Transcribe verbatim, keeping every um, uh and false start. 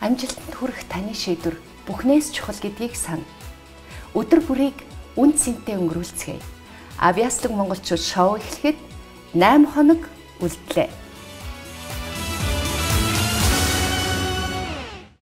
Амжилтанд хүрэх таны шийдвэр бүхнээс чухал гэдгийг сана. Өдөр бүрийг үн цэнтэй өнгөрүүлцгээе. Авьяаслаг монголчууд шоу эхлэхэд найман хоног үлдлээ.